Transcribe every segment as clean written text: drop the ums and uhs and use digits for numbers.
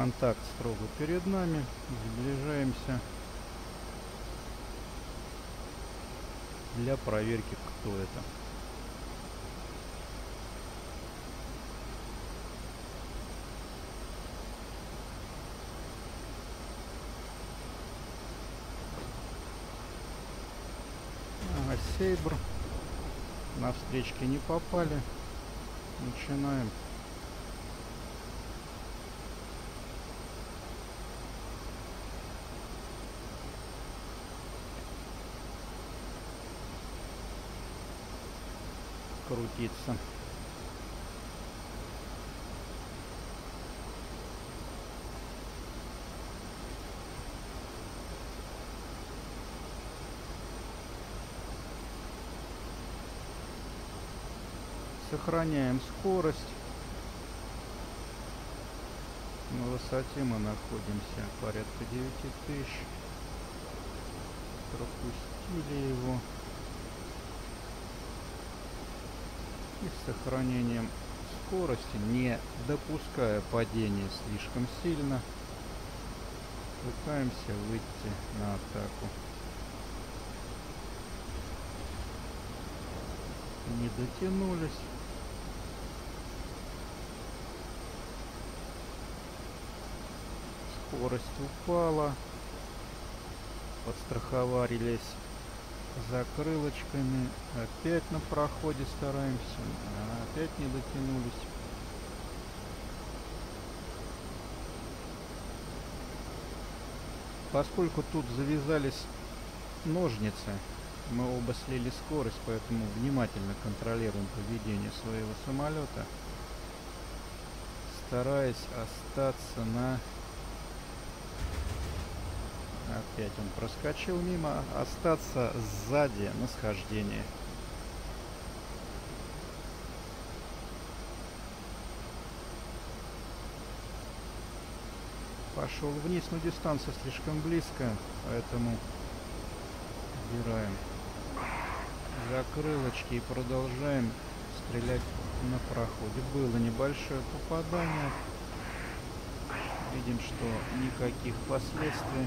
Контакт строго перед нами. Сближаемся для проверки, кто это. Сейбр. На встречке не попали. Начинаем. Крутиться. Сохраняем скорость. На высоте мы находимся порядка 9000. Пропустили его. И с сохранением скорости, не допуская падения слишком сильно, пытаемся выйти на атаку. Не дотянулись. Скорость упала. Подстраховались закрылочками. Опять на проходе стараемся. Опять не дотянулись. Поскольку тут завязались ножницы, мы оба слили скорость, поэтому внимательно контролируем поведение своего самолета, стараясь остаться на... Опять он проскочил мимо. Остаться сзади на схождении. Пошел вниз, но дистанция слишком близкая, поэтому убираем закрылочки и продолжаем стрелять на проходе. Было небольшое попадание. Видим, что никаких последствий.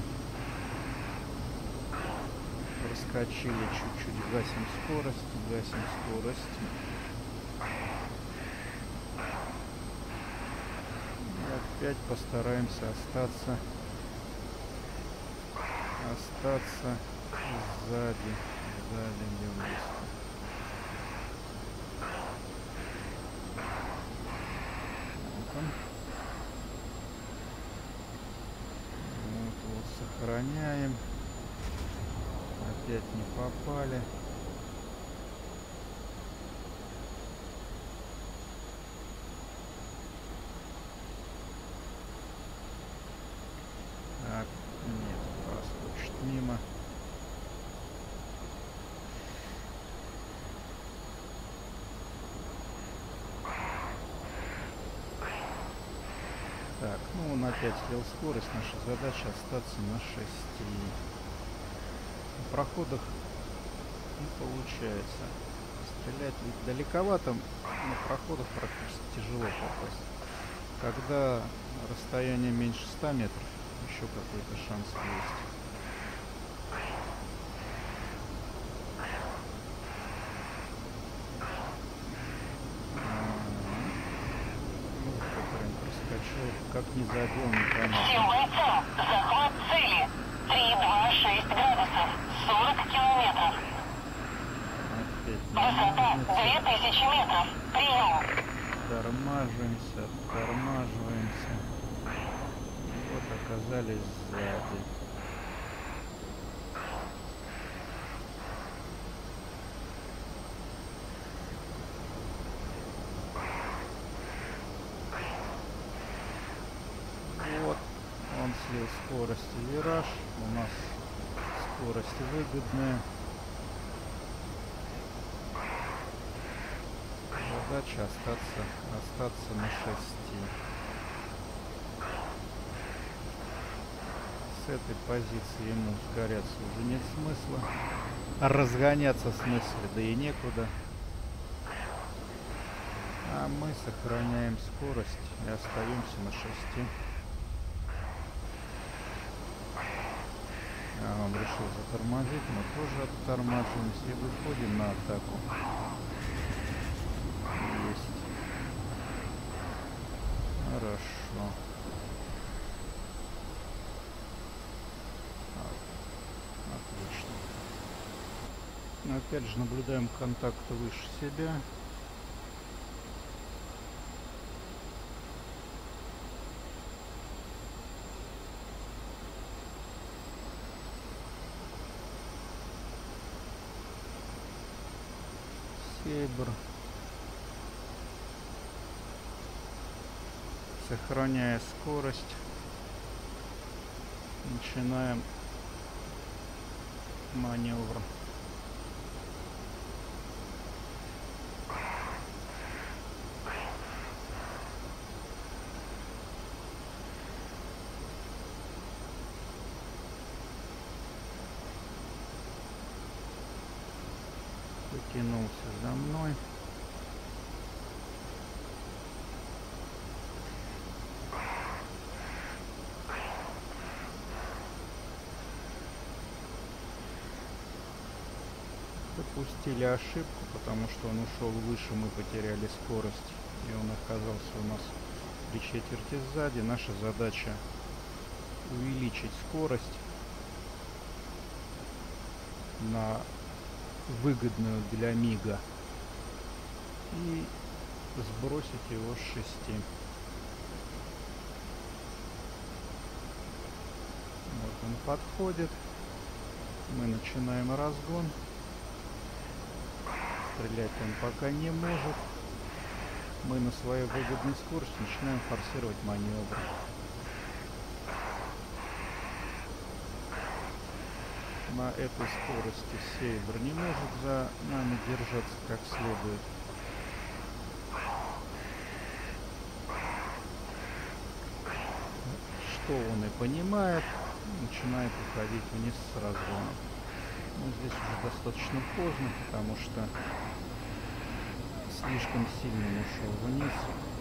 Проскочили чуть-чуть, гасим скорость. И опять постараемся остаться сзади места. Вот, сохраняем. Опять не попали. Так, нет, проскочит мимо. Так, ну он опять слил скорость. Наша задача остаться на 6. На проходах не получается стрелять далековато. На проходах практически тяжело попасть. Когда расстояние меньше 100 метров, еще какой-то шанс есть. Проскочил, как не забил, непонятно. Всем бойцам захват цели. 326 градусов, 40 километров. Высота 2000 метров. Прием. Тормаживаемся. И вот оказались сзади. Вот он слил скорость и вираж. У нас скорость выгодная. Задача остаться на 6. С этой позиции ему ускоряться уже нет смысла. Разгоняться смысла да и некуда. А мы сохраняем скорость и остаемся на 6. решил затормозить, мы тоже оттормаживаемся и выходим на атаку. Есть. Хорошо. Отлично. Опять же наблюдаем контакт выше себя. Сейбр. Сохраняя скорость, начинаем маневр. Потянулся за мной. Допустили ошибку, потому что он ушел выше, мы потеряли скорость, и он оказался у нас 3/4 сзади. Наша задача увеличить скорость на выгодную для мига и сбросить его с 6. Вот он подходит, мы начинаем разгон. Стрелять он пока не может. Мы на своей выгодной скорости начинаем форсировать маневр. На этой скорости Сейбр не может за нами держаться как следует. Что он и понимает, начинает уходить вниз с разгона. Но здесь уже достаточно поздно, потому что слишком сильно он ушел вниз.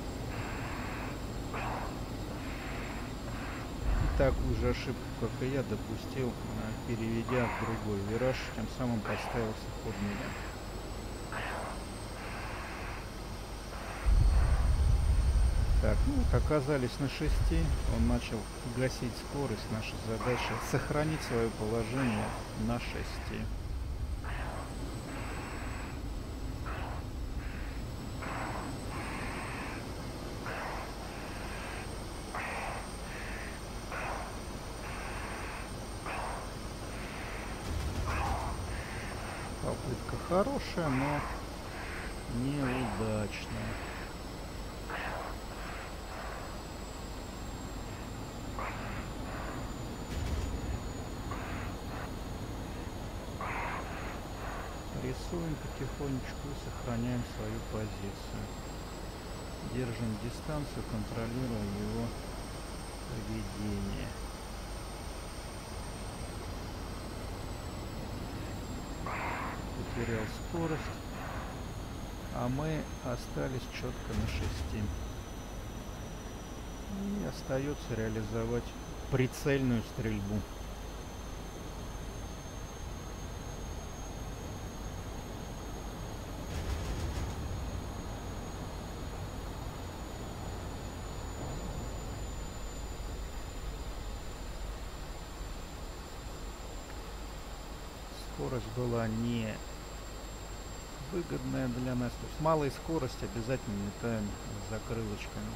И такую же ошибку, как и я, допустил, переведя в другой вираж, тем самым поставился под меня. Так, ну вот оказались на 6, он начал гасить скорость. Наша задача сохранить свое положение на 6. Попытка хорошая, но неудачная. Рисуем потихонечку и сохраняем свою позицию. Держим дистанцию, контролируем его поведение. Потерял скорость, а мы остались четко на 6. И остается реализовать прицельную стрельбу. Скорость была не выгодная для нас. То есть малой скорости обязательно летаем с закрылочками.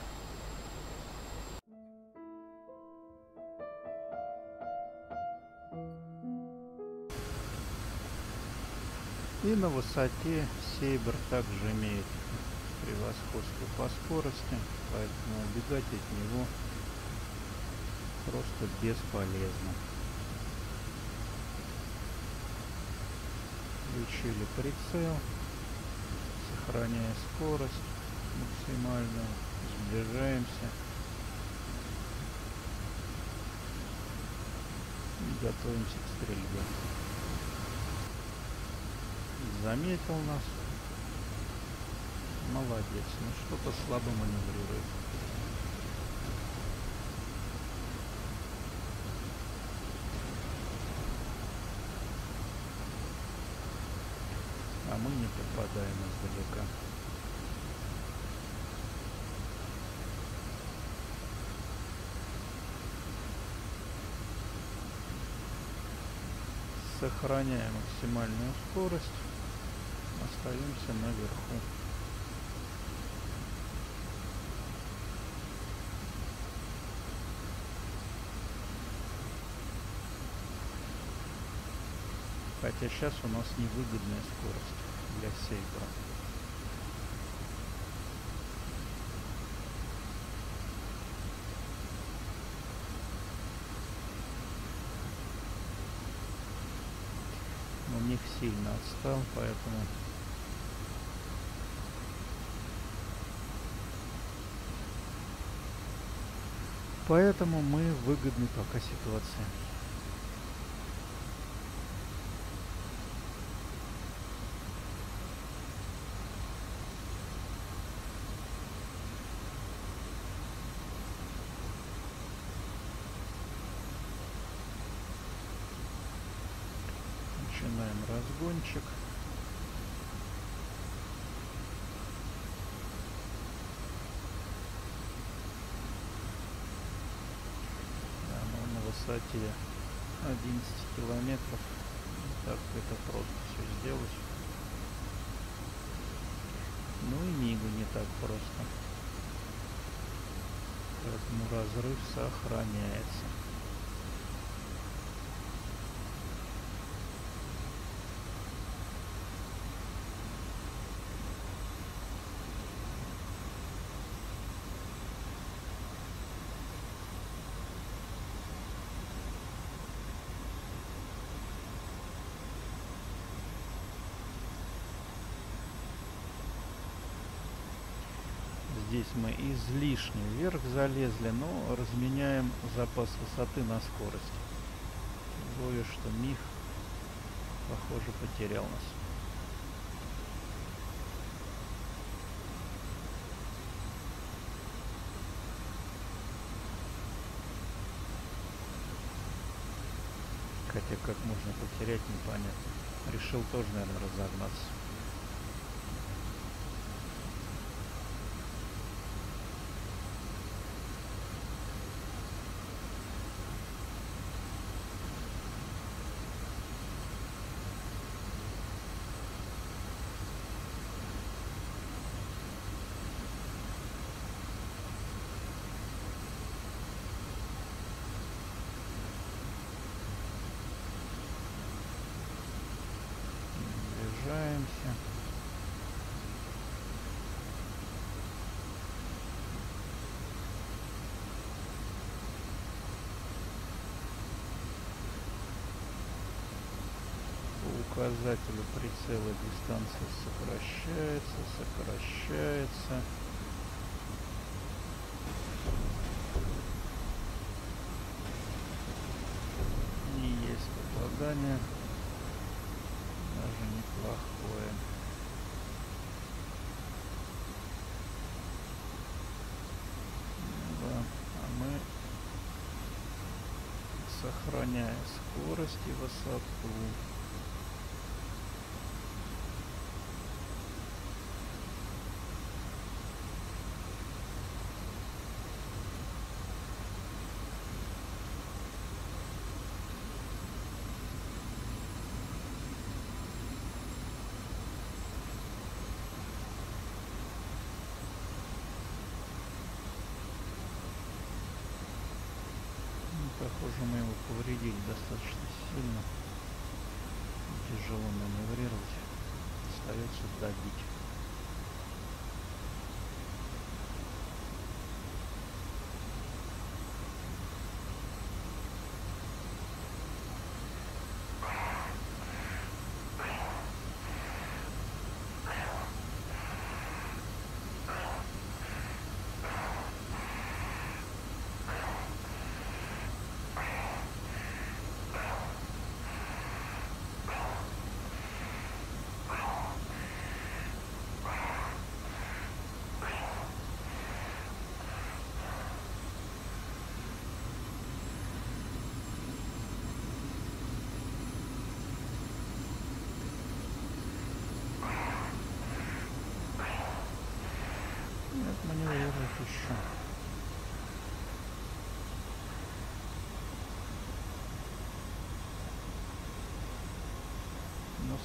И на высоте Сейбр также имеет превосходство по скорости, поэтому убегать от него просто бесполезно. Включили прицел, сохраняя скорость максимальную, сближаемся и готовимся к стрельбе. Заметил нас. Молодец, но что-то слабо маневрирует. мы не попадаем издалека. Сохраняем максимальную скорость. Остаемся наверху. Хотя сейчас у нас невыгодная скорость для сейвера. Но Мих сильно отстал, поэтому мы в выгодной пока ситуации. Начинаем разгончик. Да, но на высоте 11 километров так это просто все сделать. Ну и Мигу не так просто. Поэтому разрыв сохраняется. Здесь мы излишне вверх залезли, но разменяем запас высоты на скорость. Тем более, что Мих, похоже, потерял нас. Хотя как можно потерять, непонятно. Решил тоже, наверное, разогнаться. Приближаемся. По указателю прицела дистанция сокращается. И есть попадание. Даже неплохое. Да, а мы, сохраняя скорость и высоту, похоже, мы его повредили достаточно сильно. Тяжело маневрировать. Остается добить.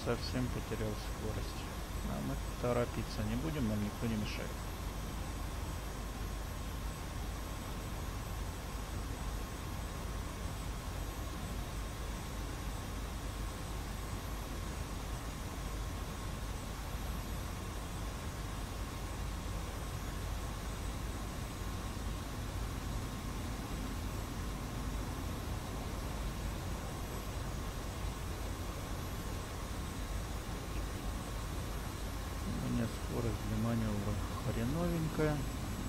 совсем потерял скорость. А мы торопиться не будем, нам никто не мешает. Скорость для маневра хреновенькая,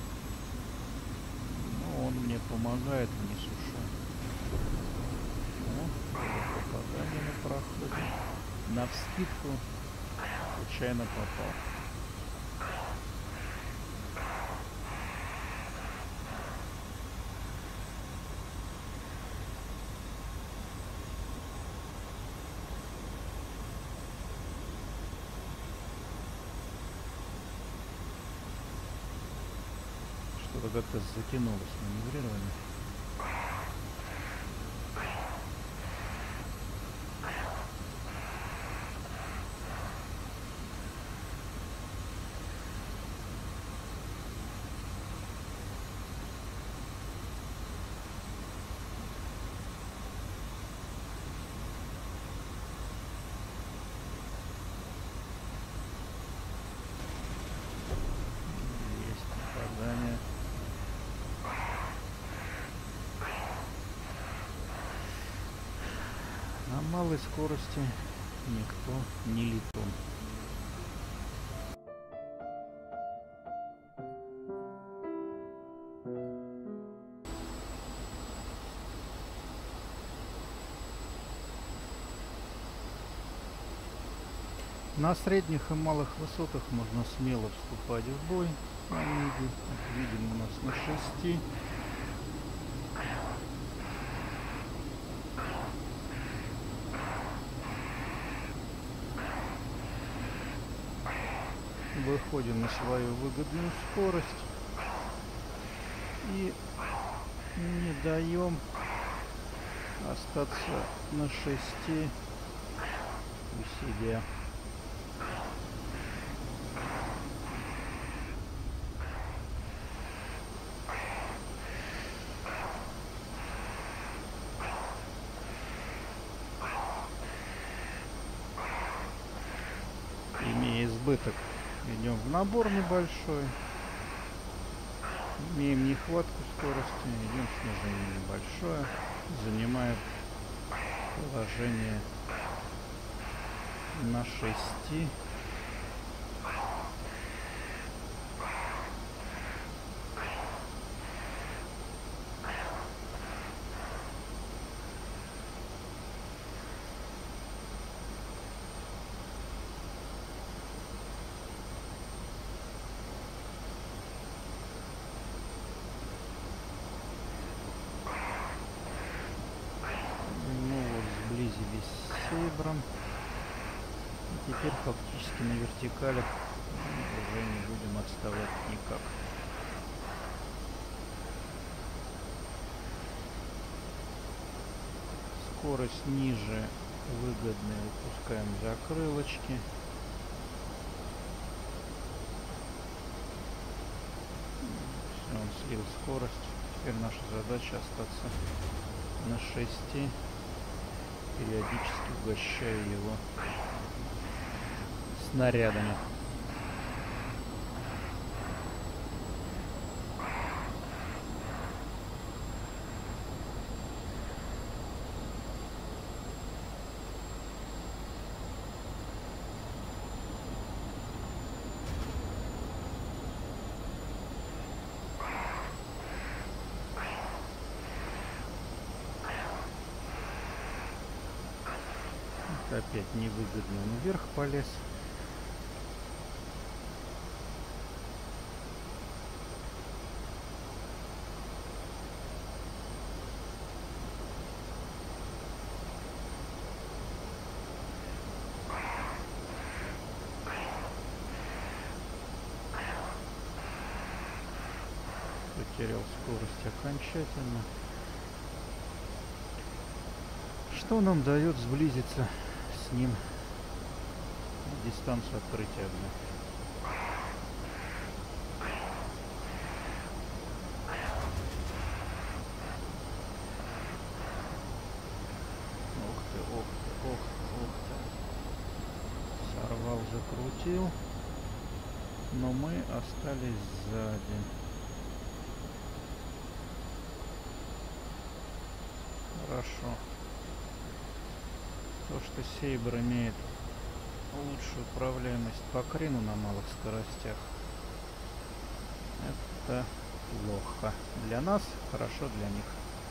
но он мне помогает в несуше. Попадание на проходе. Навскидку случайно попал. Что-то как-то затянулось маневрирование. Есть попадание. На малой скорости никто не летун. На средних и малых высотах можно смело вступать в бой. Видим, у нас на 6. Выходим на свою выгодную скорость и не даем остаться на 6 у себя. Имея избыток, идем в набор небольшой. Имеем нехватку скорости, идем снижение небольшое. Занимает положение на 6. С Сейбром. И теперь фактически на вертикалях уже не будем отставать никак. Скорость ниже выгодная, выпускаем закрылочки. Все, он слил скорость. Теперь наша задача остаться на 6. Периодически угощаю его снарядами. Опять невыгодно, он вверх полез. Потерял скорость окончательно. Что нам дает сблизиться с ним дистанцию открытия огня. Ух ты, ух ты, ух ты, ух ты. Сорвал, закрутил. Но мы остались сзади. Хорошо. То, что Сейбр имеет лучшую управляемость по крину на малых скоростях, это плохо. Для нас хорошо, для них.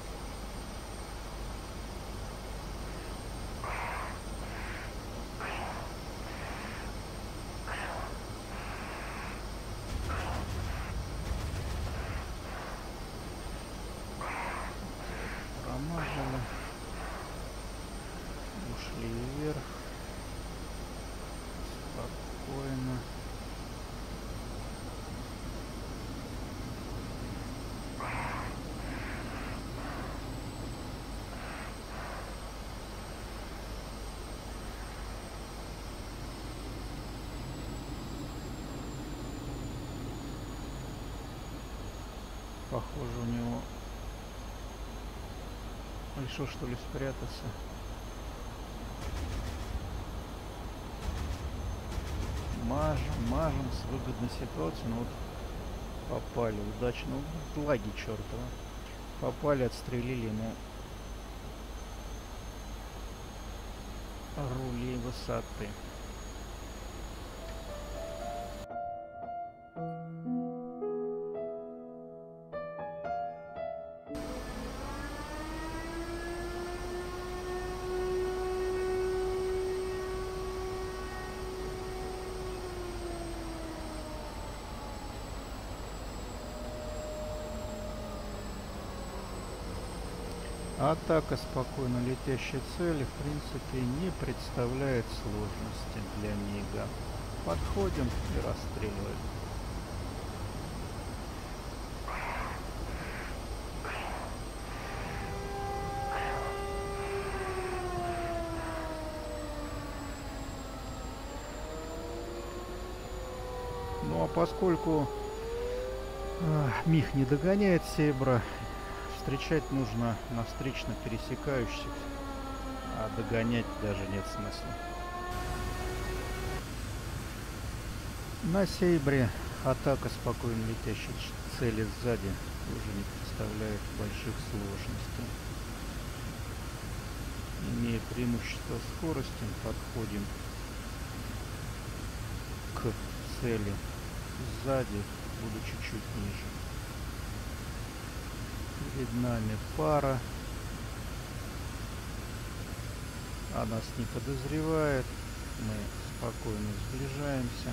Промазали. Ушли вверх. Спокойно. Похоже, у него решил, что ли, спрятаться. Мажем с выгодной ситуацией. Ну вот попали удачно. Ну, лаги чертова. Попали, отстрелили ему рули высоты. Атака спокойно летящей цели в принципе не представляет сложности для МиГа. Подходим и расстреливаем. Ну а поскольку Мих не догоняет Сейбра, встречать нужно на встречно пересекающихся, а догонять даже нет смысла. На Сейбре атака спокойно летящей цели сзади уже не представляет больших сложностей. Имея преимущество скорости, подходим к цели сзади, буду чуть-чуть ниже. Перед нами пара. А нас не подозревает. Мы спокойно сближаемся.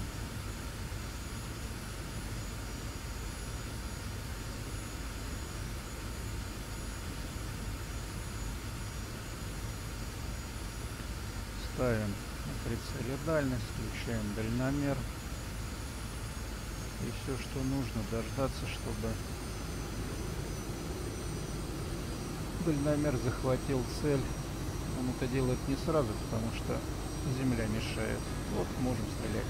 Ставим на прицеле дальность, включаем дальномер. И все, что нужно, дождаться, чтобы дальномер захватил цель. Он это делает не сразу, потому что земля мешает. Вот, можем стрелять.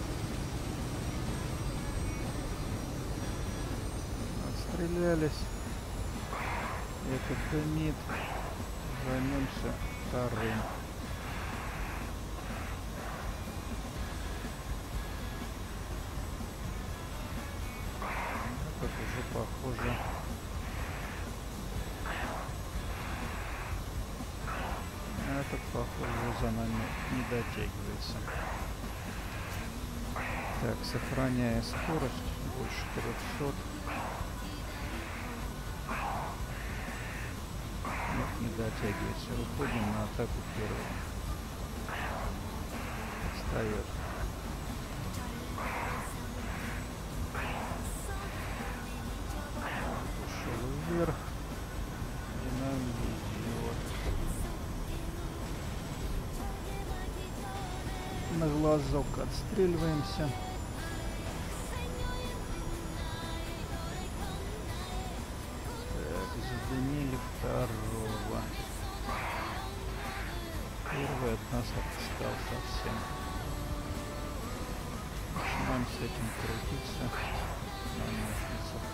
Отстрелялись. Этот дымит. Займемся вторым. Этот уже похоже. Этот, похоже, за нами не дотягивается. Так, сохраняя скорость больше 300. Нет, не дотягивается. Выходим на атаку первого. Отстает. Ушел вверх. И нам везет. На глазок отстреливаемся. Так, задымили второго. Первый от нас отстал совсем. Начинаем с этим крутиться на ножницах.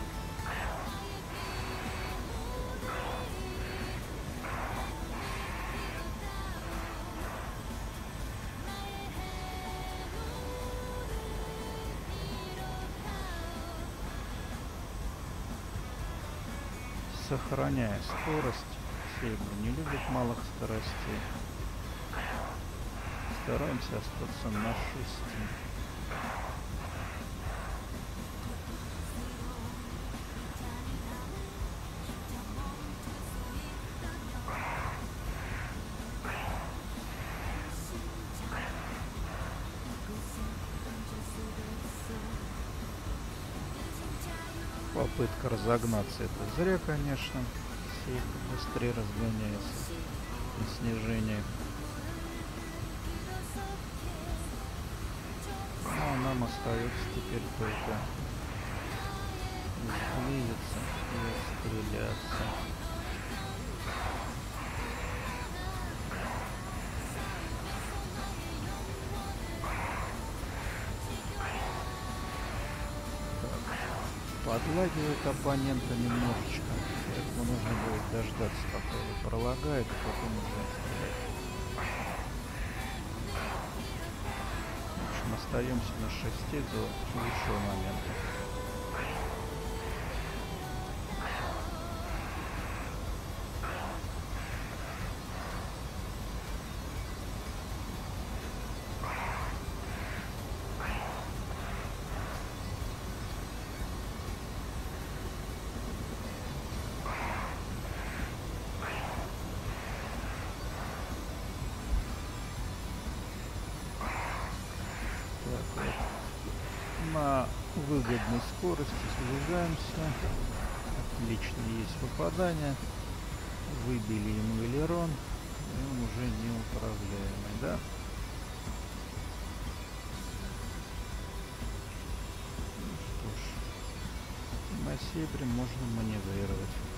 Сохраняя скорость, Сейбр не любит малых скоростей. Стараемся остаться на 6. Попытка разогнаться — это зря, конечно. Сейбр быстрее разгоняется на снижении. Ну, а нам остается теперь только сблизиться и отстреляться. Подлагивает оппонента немножечко, поэтому нужно будет дождаться, пока его пролагает, а потом уже стрелять. В общем, остаемся на 6 до лучшего момента. На выгодной скорости снижаемся. Отлично, есть попадание. Выбили ему элерон, и он уже неуправляемый, да? Ну что ж, на Сейбре можно маневрировать.